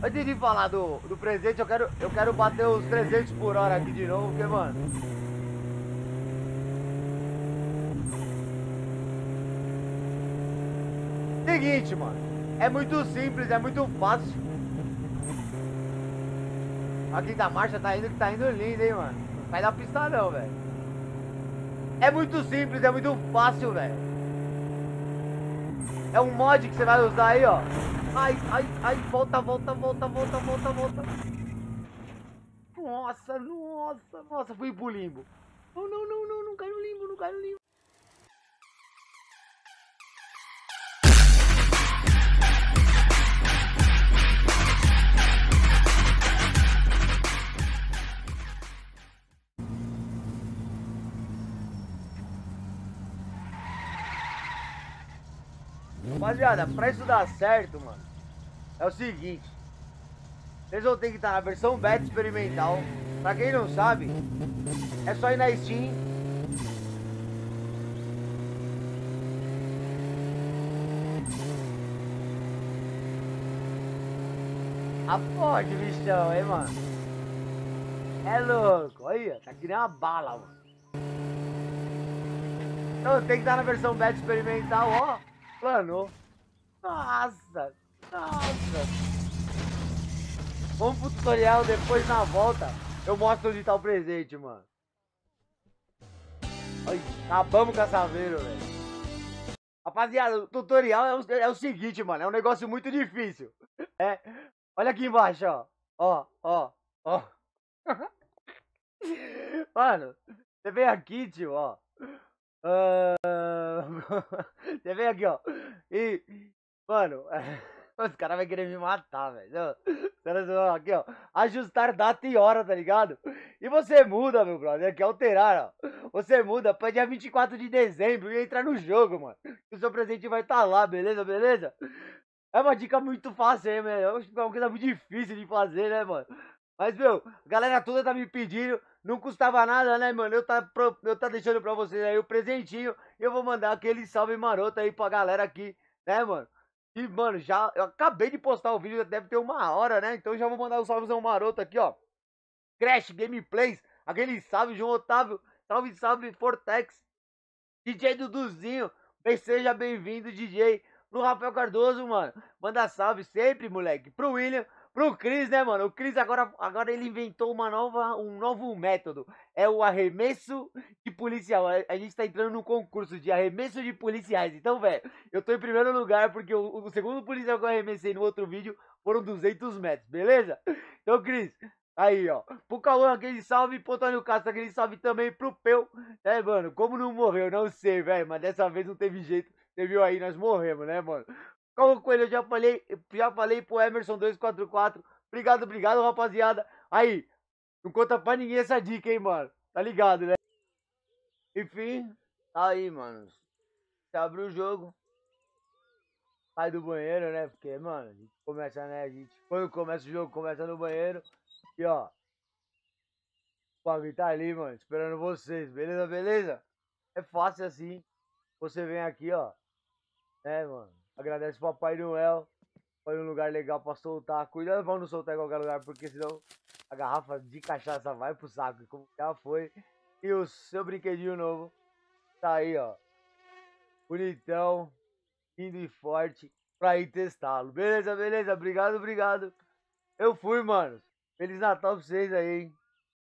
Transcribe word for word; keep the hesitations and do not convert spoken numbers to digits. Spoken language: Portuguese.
Antes de falar do, do presente, eu quero, eu quero bater os trezentos por hora aqui de novo, porque, mano... Seguinte, mano. É muito simples, é muito fácil. A quinta marcha tá indo que tá indo linda, hein, mano. Não sai da pista não, velho. É muito simples, é muito fácil, velho. É um mod que você vai usar aí, ó. Ai, ai, ai, volta, volta, volta, volta, volta, volta. Nossa, nossa, nossa, fui pro limbo. Não, não, não, não, não cai no limbo, não cai no limbo. Rapaziada, pra isso dar certo, mano, é o seguinte. Vocês vão ter que estar na versão beta experimental. Pra quem não sabe, é só ir na Steam. A porra de bichão, hein, mano. É louco, olha, tá que nem uma bala, mano. Então tem que estar na versão beta experimental, ó. Planou. Nossa, nossa. Vamos pro tutorial, depois na volta eu mostro onde tá o presente, mano. Ai, acabamos com a Saveiro, velho. Rapaziada, o tutorial é o, é o seguinte, mano. É um negócio muito difícil. É. Olha aqui embaixo, ó. Ó, ó, ó. Mano, você vem aqui, tio, ó. Uh... Você vem aqui, ó. E, mano, os caras vão querer me matar, velho. Os caras vão aqui, ó. Ajustar data e hora, tá ligado? E você muda, meu brother. Aqui, alterar, ó. Você muda pra dia vinte e quatro de dezembro e entrar no jogo, mano. O seu presente vai estar tá lá, beleza, beleza? É uma dica muito fácil aí, velho. É uma coisa muito difícil de fazer, né, mano? Mas, meu, a galera toda tá me pedindo. Não custava nada, né, mano? Eu tá, pro, eu tá deixando pra vocês aí o presentinho. E eu vou mandar aquele salve maroto aí pra galera aqui, né, mano? E, mano, já. Eu acabei de postar o vídeo, já deve ter uma hora, né? Então já vou mandar o um salvezão maroto aqui, ó. Crash Gameplays. Aquele salve, João Otávio. Salve, salve, Fortex. D J Duduzinho. Bem, seja bem-vindo, D J. Pro Rafael Cardoso, mano. Manda salve sempre, moleque. Pro William. Pro Cris, né, mano? O Cris agora, agora ele inventou uma nova, um novo método. É o arremesso de policial. A gente tá entrando no concurso de arremesso de policiais. Então, velho, eu tô em primeiro lugar porque o, o segundo policial que eu arremessei no outro vídeo foram duzentos metros, beleza? Então, Cris, aí, ó. Pro Cauã, aquele salve. Pro Antônio Castro, aquele salve também. Pro Peu. É, mano, como não morreu? Não sei, velho. Mas dessa vez não teve jeito. Você viu aí, nós morremos, né, mano? Como Coelho, eu já falei, já falei pro Emerson dois quatro quatro. Obrigado, obrigado, rapaziada. Aí, não conta pra ninguém essa dica, hein, mano. Tá ligado, né? Enfim, tá aí, mano. Você abre o jogo. Sai do banheiro, né? Porque, mano, a gente começa, né? A gente, quando começa o jogo, começa no banheiro. E, ó. O bagulho tá ali, mano. Esperando vocês. Beleza, beleza? É fácil assim. Você vem aqui, ó. Né, mano? Agradece o Papai Noel. Foi um lugar legal pra soltar. Cuidado pra não soltar em qualquer lugar, porque senão a garrafa de cachaça vai pro saco, como já foi. E o seu brinquedinho novo tá aí, ó. Bonitão, lindo e forte pra ir testá-lo. Beleza, beleza? Obrigado, obrigado. Eu fui, mano. Feliz Natal pra vocês aí, hein?